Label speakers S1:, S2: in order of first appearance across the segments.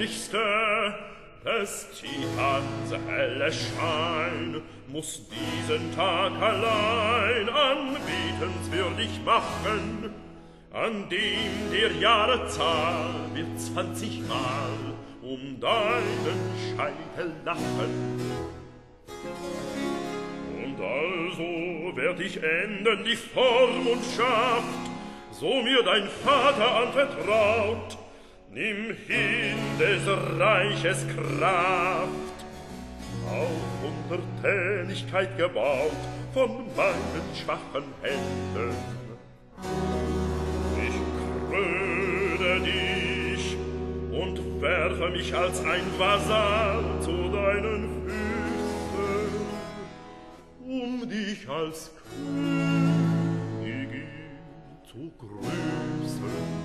S1: Lichte des Titans helle Schein muß diesen Tag allein anbetenswürdig machen, an dem der Jahre Zahl wird 20-mal deinen Scheitel lachen. Und also werd ich enden die Vormundschaft, so mir dein Vater anvertraut. Nimm hin des Reiches Kraft, auf Untertänigkeit gebaut von meinen schwachen Händen. Ich kröne dich und werfe mich als ein Vasall zu deinen Füßen, um dich als Königin zu grüßen.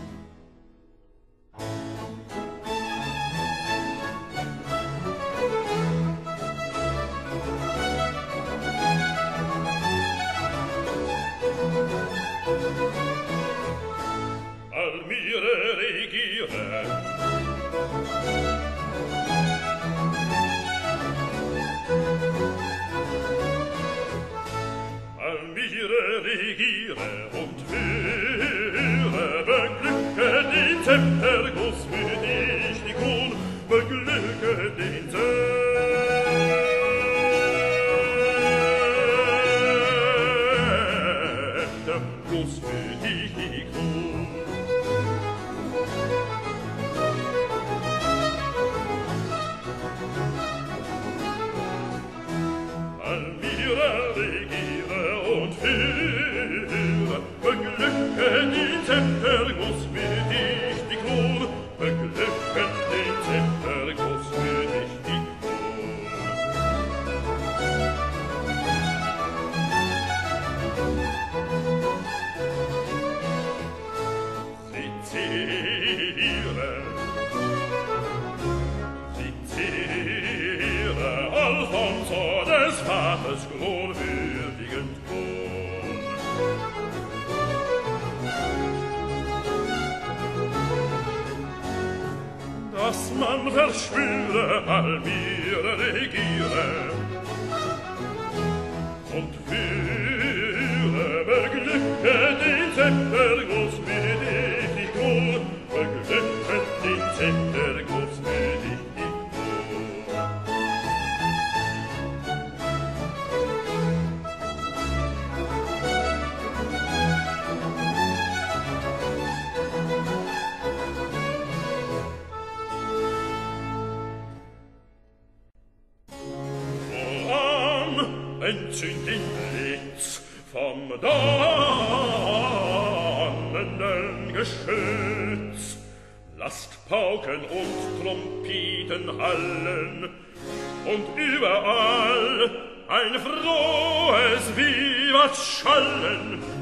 S1: Almire regiere, Almire regiere und höre, beglücke den Zepterguss für dich, die Kron, beglücke den Zepterguss für dich, die Kron. Almira regiere und höre, beglücke den Zepterguss für dich, die Kron, beglücke den Zepterguss für dich, die Kron. Sicere, Alfonso des Vaters glorwürdigen Thron. Dass man verschwüre, Almire regiere und führe, beglücke den Zepterguss für dich, die Kron, beglücke den Zepterguss für dich, die Kron. Entzünd den Blitz vom donnenden Geschütz, lasst Pauken und Trompeten hallen und überall ein frohes Vivat schallen.